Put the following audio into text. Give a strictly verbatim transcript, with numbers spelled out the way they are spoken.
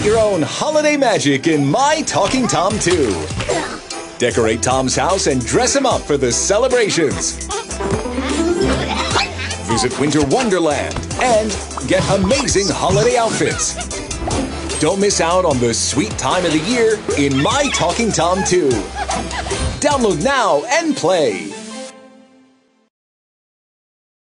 Create your own holiday magic in My Talking Tom two. Decorate Tom's house and dress him up for the celebrations. Visit Winter Wonderland and get amazing holiday outfits. Don't miss out on the sweet time of the year in My Talking Tom two. Download now and play.